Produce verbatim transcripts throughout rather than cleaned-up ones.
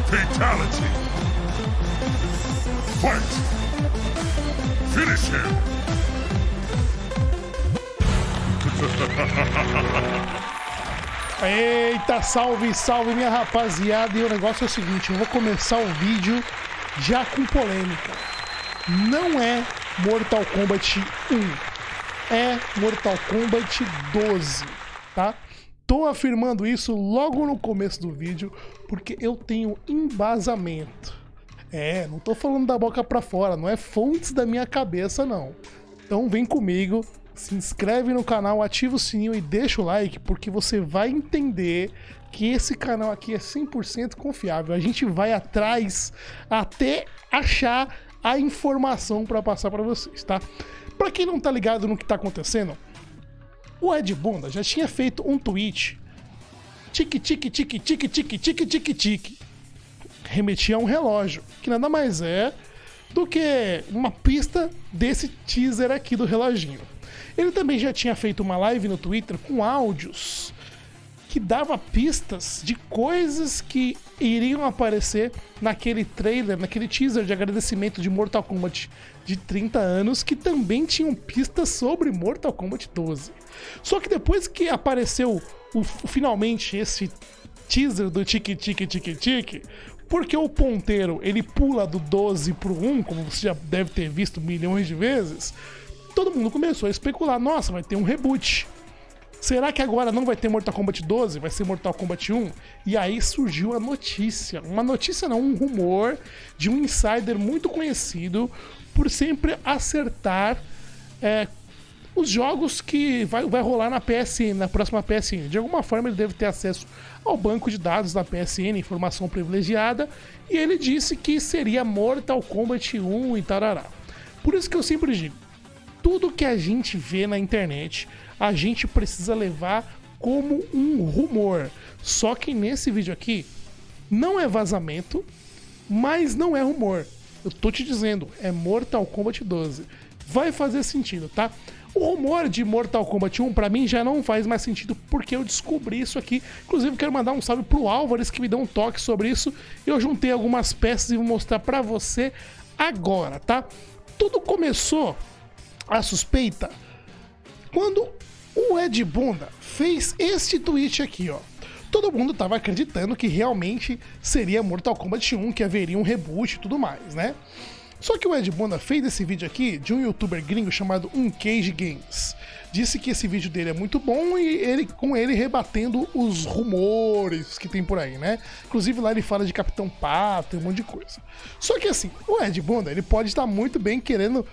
Fatality. Fight. Finish him. Eita, salve, salve minha rapaziada. E o negócio é o seguinte, eu vou começar o vídeo já com polêmica. Não é Mortal Kombat um, é Mortal Kombat doze, tá? Tô afirmando isso logo no começo do vídeo, porque eu tenho embasamento. É, não tô falando da boca pra fora, não é fontes da minha cabeça, não. Então vem comigo, se inscreve no canal, ativa o sininho e deixa o like, porque você vai entender que esse canal aqui é cem por cento confiável. A gente vai atrás até achar a informação pra passar pra vocês, tá? Pra quem não tá ligado no que tá acontecendo, o Ed Bunda já tinha feito um tweet tique tique tique tique tique tique tique tique, remetia a um relógio, que nada mais é do que uma pista desse teaser aqui do reloginho. Ele também já tinha feito uma live no Twitter com áudios que dava pistas de coisas que iriam aparecer naquele trailer, naquele teaser de agradecimento de Mortal Kombat de trinta anos, que também tinham pistas sobre Mortal Kombat doze. Só que depois que apareceu o, finalmente esse teaser do tique tique tique tique, porque o ponteiro ele pula do doze pro um, como você já deve ter visto milhões de vezes, todo mundo começou a especular, nossa, vai ter um reboot. Será que agora não vai ter Mortal Kombat doze? Vai ser Mortal Kombat um? E aí surgiu a notícia. Uma notícia não, um rumor de um insider muito conhecido por sempre acertar é, os jogos que vai, vai rolar na P S N, na próxima P S N. De alguma forma ele deve ter acesso ao banco de dados da P S N, informação privilegiada, e ele disse que seria Mortal Kombat um e tarará. Por isso que eu sempre digo, tudo que a gente vê na internet, a gente precisa levar como um rumor. Só que nesse vídeo aqui, não é vazamento, mas não é rumor. Eu tô te dizendo, é Mortal Kombat doze. Vai fazer sentido, tá? O rumor de Mortal Kombat um, pra mim, já não faz mais sentido, porque eu descobri isso aqui. Inclusive, quero mandar um salve pro Álvares, que me deu um toque sobre isso. Eu juntei algumas peças e vou mostrar pra você agora, tá? Tudo começou, a suspeita, quando o Ed Bunda fez este tweet aqui, ó. Todo mundo tava acreditando que realmente seria Mortal Kombat um, que haveria um reboot e tudo mais, né? Só que o Ed Bunda fez esse vídeo aqui de um youtuber gringo chamado Uncage Games. Disse que esse vídeo dele é muito bom e ele, com ele rebatendo os rumores que tem por aí, né? Inclusive lá ele fala de Capitão Pato e um monte de coisa. Só que assim, o Ed Bunda, ele pode estar muito bem querendo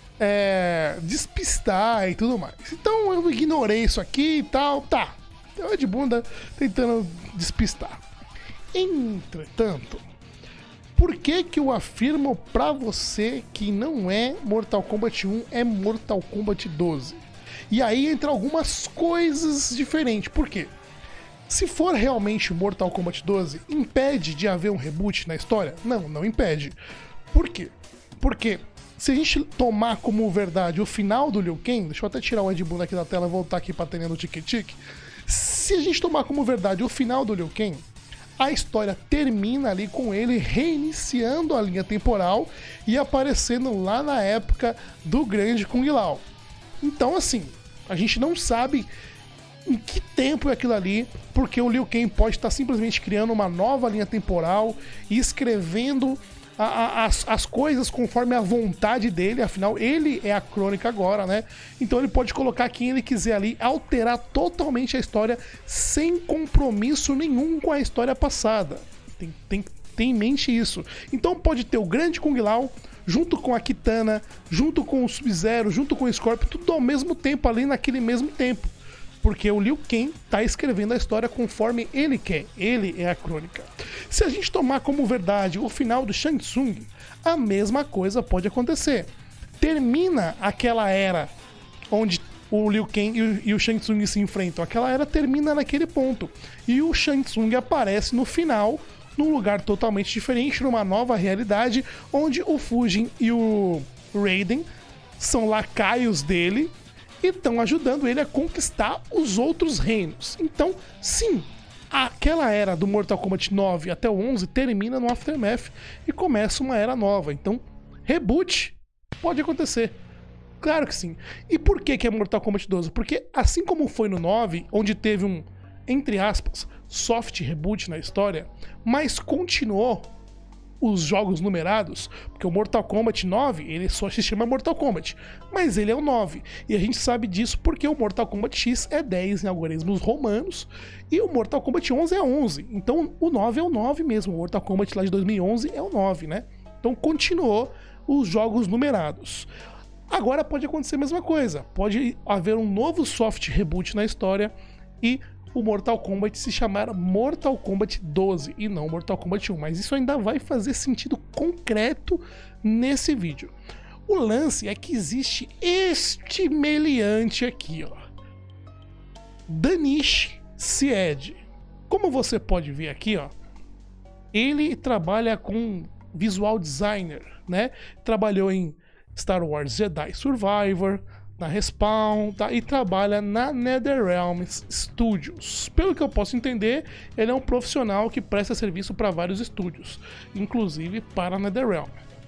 É, despistar e tudo mais. Então eu ignorei isso aqui e tal, tá. Eu de bunda tentando despistar. Entretanto, por que que eu afirmo pra você que não é Mortal Kombat um, é Mortal Kombat doze? E aí entra algumas coisas diferentes. Por quê? Se for realmente Mortal Kombat doze, impede de haver um reboot na história? Não, não impede. Por quê? Porque se a gente tomar como verdade o final do Liu Kang, deixa eu até tirar o Ed Bunda aqui da tela e voltar aqui pra atendendo o tique-tique. Se a gente tomar como verdade o final do Liu Kang, a história termina ali com ele reiniciando a linha temporal e aparecendo lá na época do grande Kung Lao. Então, assim, a gente não sabe em que tempo é aquilo ali, porque o Liu Kang pode estar simplesmente criando uma nova linha temporal e escrevendo A, a, as, as coisas conforme a vontade dele, afinal ele é a crônica agora, né? Então ele pode colocar quem ele quiser ali, alterar totalmente a história sem compromisso nenhum com a história passada. Tem, tem, tem em mente isso. Então pode ter o grande Kung Lao junto com a Kitana, junto com o Sub-Zero, junto com o Scorpion, tudo ao mesmo tempo ali naquele mesmo tempo. Porque o Liu Kang tá escrevendo a história conforme ele quer. Ele é a crônica. Se a gente tomar como verdade o final do Shang Tsung, a mesma coisa pode acontecer. Termina aquela era onde o Liu Kang e o, e o Shang Tsung se enfrentam. Aquela era termina naquele ponto. E o Shang Tsung aparece no final, num lugar totalmente diferente, numa nova realidade, onde o Fujin e o Raiden são lacaios dele e estão ajudando ele a conquistar os outros reinos. Então, sim, aquela era do Mortal Kombat nove até o onze termina no Aftermath e começa uma era nova. Então, reboot pode acontecer. Claro que sim. E por que que é Mortal Kombat doze? Porque assim como foi no nove, onde teve um, entre aspas, soft reboot na história, mas continuou os jogos numerados, porque o Mortal Kombat nove, ele só se chama Mortal Kombat, mas ele é o nove, e a gente sabe disso porque o Mortal Kombat X é dez em algoritmos romanos, e o Mortal Kombat onze é onze, então o nove é o nove mesmo, o Mortal Kombat lá de dois mil e onze é o nove, né? Então continuou os jogos numerados. Agora pode acontecer a mesma coisa, pode haver um novo soft reboot na história, e o Mortal Kombat se chamar Mortal Kombat doze e não Mortal Kombat um, mas isso ainda vai fazer sentido concreto nesse vídeo. O lance é que existe este meliante aqui, ó, Danish Syed. Como você pode ver aqui, ó, ele trabalha com visual designer, né? Trabalhou em Star Wars Jedi Survivor, na Respawn, tá? E trabalha na NetherRealm Studios. Pelo que eu posso entender, ele é um profissional que presta serviço para vários estúdios, inclusive para a NetherRealm.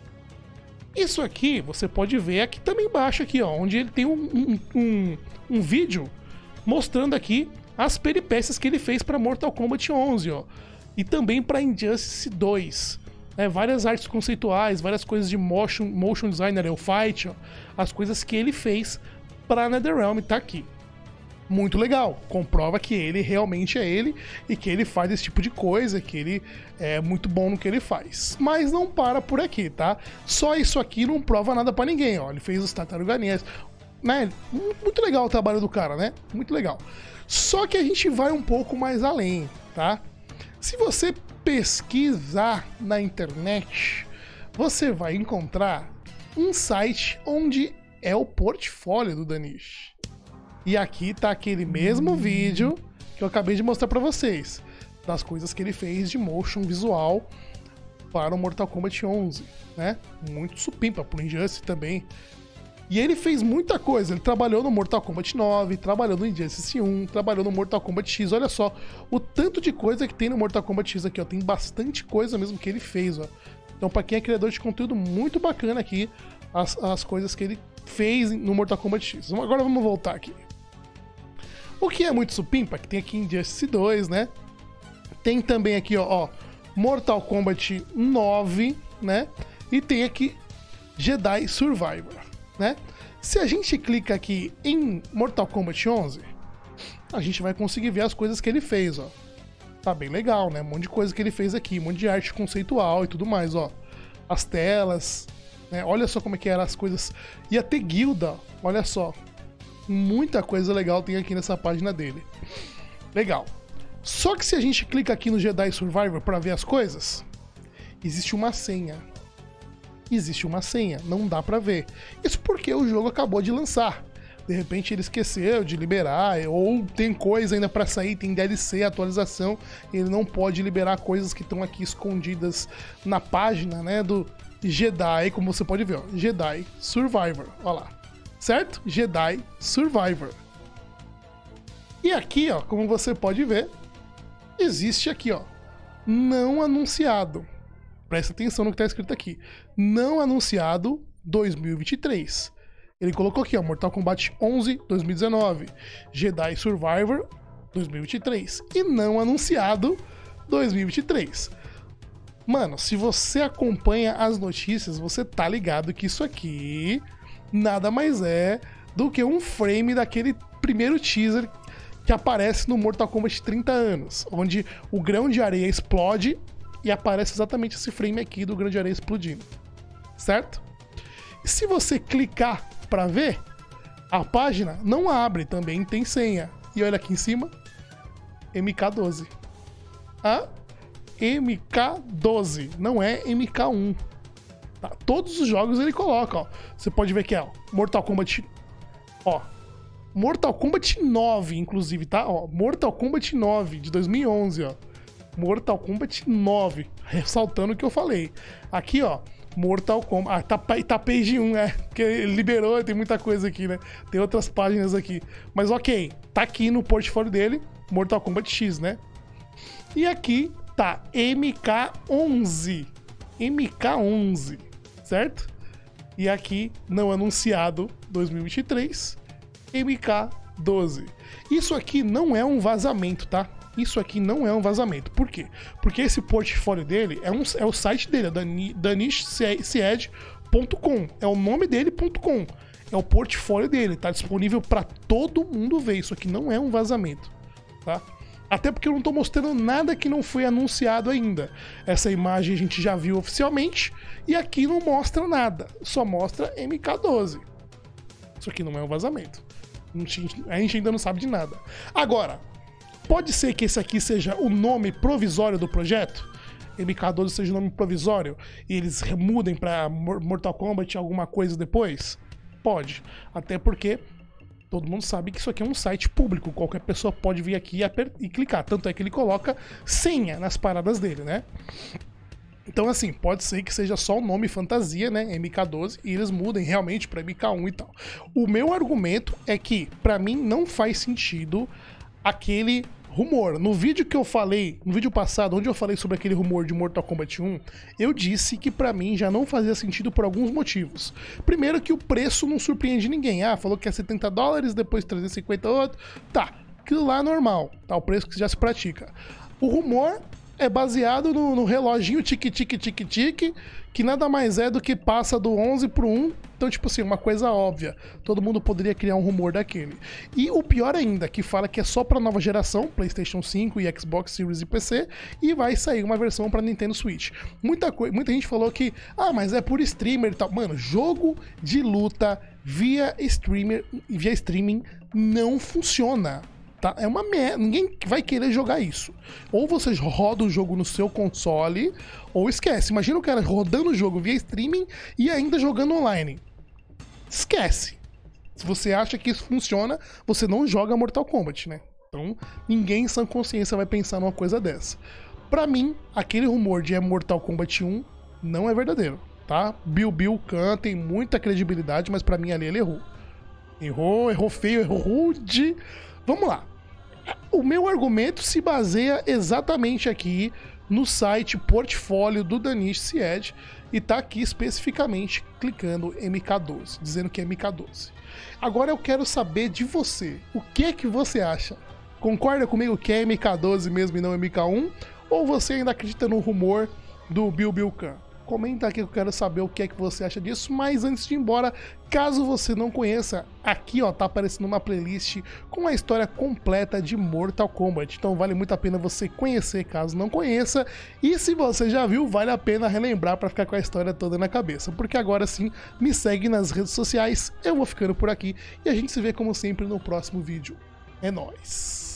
Isso aqui você pode ver aqui também embaixo, aqui, ó, onde ele tem um, um, um, um vídeo mostrando aqui as peripécias que ele fez para Mortal Kombat onze, ó, e também para Injustice dois. É, várias artes conceituais, várias coisas de motion, motion designer, o fight, ó, as coisas que ele fez para NetherRealm tá aqui. Muito legal, comprova que ele realmente é ele e que ele faz esse tipo de coisa, que ele é muito bom no que ele faz. Mas não para por aqui, tá? Só isso aqui não prova nada para ninguém, ó. Ele fez os Tartaruga Ninja, né? Muito legal o trabalho do cara, né? Muito legal. Só que a gente vai um pouco mais além, tá? Se você pesquisar na internet, você vai encontrar um site onde é o portfólio do Danish. E aqui tá aquele mesmo vídeo que eu acabei de mostrar pra vocês, das coisas que ele fez de motion visual para o Mortal Kombat onze, né? Muito supimpa, pro Injustice também. E ele fez muita coisa, ele trabalhou no Mortal Kombat nove, trabalhou no Injustice um, trabalhou no Mortal Kombat X, olha só o tanto de coisa que tem no Mortal Kombat X aqui, ó, tem bastante coisa mesmo que ele fez, ó. Então pra quem é criador de conteúdo, muito bacana aqui as, as coisas que ele fez no Mortal Kombat X. Agora vamos voltar aqui. O que é muito supimpa, que tem aqui Injustice dois, né? Tem também aqui, ó, ó Mortal Kombat nove, né? E tem aqui Jedi Survivor, né? Se a gente clica aqui em Mortal Kombat onze, a gente vai conseguir ver as coisas que ele fez, ó. Tá bem legal, né? Um monte de coisa que ele fez aqui, um monte de arte conceitual e tudo mais, ó. As telas, né? Olha só como é que eram as coisas. E até guilda, olha só. Muita coisa legal tem aqui nessa página dele. Legal. Só que se a gente clica aqui no Jedi Survivor para ver as coisas, existe uma senha. Existe uma senha, não dá pra ver. Isso porque o jogo acabou de lançar. De repente ele esqueceu de liberar, ou tem coisa ainda pra sair, tem D L C, atualização, e ele não pode liberar coisas que estão aqui escondidas na página, né, do Jedi, como você pode ver, ó, Jedi Survivor, ó lá, certo? Jedi Survivor. E aqui, ó, como você pode ver, existe aqui, ó, não anunciado. Presta atenção no que está escrito aqui. Não anunciado dois mil e vinte e três. Ele colocou aqui, ó, Mortal Kombat onze dois mil e dezenove, Jedi Survivor dois mil e vinte e três e não anunciado dois mil e vinte e três. Mano, se você acompanha as notícias, você tá ligado que isso aqui nada mais é do que um frame daquele primeiro teaser que aparece no Mortal Kombat trinta anos, onde o grão de areia explode e aparece exatamente esse frame aqui do grão de areia explodindo, certo? E se você clicar para ver, a página não abre, também tem senha. E olha aqui em cima, M K doze. Ah, M K doze, não é M K um. Tá? Todos os jogos ele coloca, ó. Você pode ver que é, ó, Mortal Kombat, ó, Mortal Kombat nove, inclusive, tá? Ó, Mortal Kombat nove de dois mil e onze, ó. Mortal Kombat nove, ressaltando o que eu falei. Aqui, ó, Mortal Kombat... Ah, tá, tá page um, é, porque ele liberou, tem muita coisa aqui, né? Tem outras páginas aqui. Mas ok, tá aqui no portfólio dele, Mortal Kombat X, né? E aqui tá M K onze. M K onze, certo? E aqui, não anunciado, dois mil e vinte e três, M K doze. Isso aqui não é um vazamento, tá? Isso aqui não é um vazamento. Por quê? Porque esse portfólio dele é, um, é o site dele, é danish siege ponto com. É o nome dele, ponto .com. É o portfólio dele, tá disponível para todo mundo ver. Isso aqui não é um vazamento, tá? Até porque eu não tô mostrando nada que não foi anunciado ainda. Essa imagem a gente já viu oficialmente e aqui não mostra nada, só mostra M K doze. Isso aqui não é um vazamento. A gente ainda não sabe de nada. Agora, pode ser que esse aqui seja o nome provisório do projeto? M K doze seja o nome provisório e eles mudem para Mortal Kombat alguma coisa depois? Pode. Até porque todo mundo sabe que isso aqui é um site público. Qualquer pessoa pode vir aqui e, e clicar. Tanto é que ele coloca senha nas paradas dele, né? Então, assim, pode ser que seja só o nome fantasia, né? M K doze, e eles mudem realmente para M K um e tal. O meu argumento é que, para mim, não faz sentido aquele rumor. No vídeo que eu falei, no vídeo passado, onde eu falei sobre aquele rumor de Mortal Kombat um, eu disse que pra mim já não fazia sentido por alguns motivos. Primeiro que o preço não surpreende ninguém. Ah, falou que é setenta dólares, depois trezentos e cinquenta outro. Tá, aquilo lá é normal, tá? O preço que já se pratica. O rumor é baseado no, no reloginho tique-tique-tique-tique, que nada mais é do que passa do onze pro um. Então, tipo assim, uma coisa óbvia. Todo mundo poderia criar um rumor daquele. E o pior ainda, que fala que é só pra nova geração, PlayStation cinco e Xbox Series e P C, e vai sair uma versão pra Nintendo Switch. Muita, muita gente falou que, ah, mas é por streamer e tal. Mano, jogo de luta via streamer, via streaming não funciona. Tá? É uma merda, ninguém vai querer jogar isso. Ou você roda o jogo no seu console, ou esquece. Imagina o cara rodando o jogo via streaming e ainda jogando online. Esquece. Se você acha que isso funciona, você não joga Mortal Kombat, né? Então, ninguém em sã consciência vai pensar numa coisa dessa. Pra mim, aquele rumor de é Mortal Kombat um não é verdadeiro, tá? Bill Bill Khan tem muita credibilidade, mas pra mim ali ele errou. Errou, errou feio, errou rude. Vamos lá. O meu argumento se baseia exatamente aqui no site portfólio do Danish Siege e tá aqui especificamente clicando M K doze, dizendo que é M K doze. Agora eu quero saber de você. O que é que você acha? Concorda comigo que é M K doze mesmo e não M K um? Ou você ainda acredita no rumor do Bill Bill Khan? Comenta aqui que eu quero saber o que é que você acha disso, mas antes de ir embora, caso você não conheça, aqui ó, tá aparecendo uma playlist com a história completa de Mortal Kombat, então vale muito a pena você conhecer caso não conheça, e se você já viu, vale a pena relembrar para ficar com a história toda na cabeça, porque agora sim, me segue nas redes sociais, eu vou ficando por aqui, e a gente se vê como sempre no próximo vídeo. É nóis!